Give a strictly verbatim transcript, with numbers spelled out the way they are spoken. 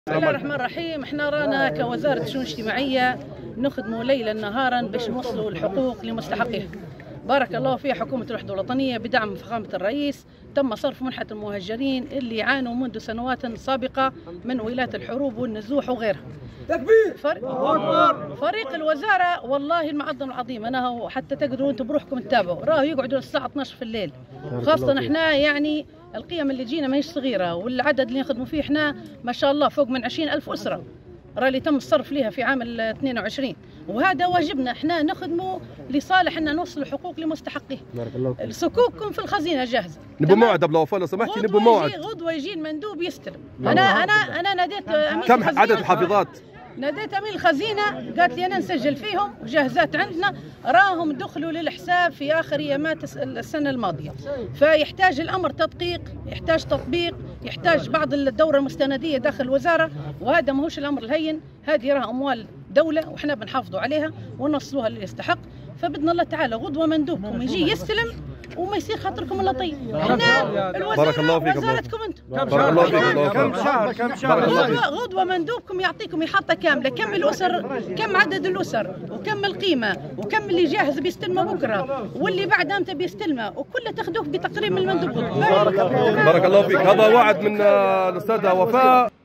بسم الله الرحمن الرحيم. احنا رانا كوزارة الشؤون الاجتماعية نخدموا ليلا نهارا باش نوصلوا الحقوق لمستحقيها. بارك الله في حكومة الوحدة الوطنية بدعم فخامة الرئيس تم صرف منحة المهاجرين اللي يعانوا منذ سنوات سابقة من ويلات الحروب والنزوح وغيرها. تكبير. فريق, فريق الوزارة والله المعظم العظيم، انا حتى تقدروا انتم بروحكم تتابعوا، راه يقعدوا الساعة اثناش في الليل، خاصة احنا يعني القيم اللي جينا ماهيش صغيرة، والعدد اللي نخدموا فيه احنا ما شاء الله فوق من عشرين ألف أسرة راه اللي تم الصرف لها في عام اثنين وعشرين، وهذا واجبنا احنا نخدموا لصالح ان نوصل الحقوق لمستحقيه. صكوككم في الخزينه جاهزه. نبوا موعد قبل وفاء لو سمحتي، نبوا موعد. غدوه يجي المندوب يستلم. انا انا انا ناديت امين كم عدد الحافظات؟ ناديت امين الخزينه قالت لي انا نسجل فيهم وجاهزات عندنا، راهم دخلوا للحساب في اخر ايامات السنه الماضيه، فيحتاج الامر تدقيق، يحتاج تطبيق، يحتاج بعض الدوره المستنديه داخل الوزاره، وهذا ماهوش الامر الهين، هذه راه اموال دوله وحنا بنحافظوا عليها ونوصلوها اللي يستحق، فباذن الله تعالى غدوه مندوبكم يجي يستلم وما يصير خاطركم لطيف. احنا بارك الله فيكم. وزارتكم انتم. بارك الله فيكم. كم شهر كم شهر غدوه غدوه مندوبكم يعطيكم احاطه كامله، كم الاسر، كم عدد الاسر، وكم القيمه، وكم اللي جاهز بيستلمه بكره، واللي بعد امتى بيستلمه، وكله تاخذوه بتقرير من المندوب. بارك الله فيك. هذا وعد من الاستاذه وفاء.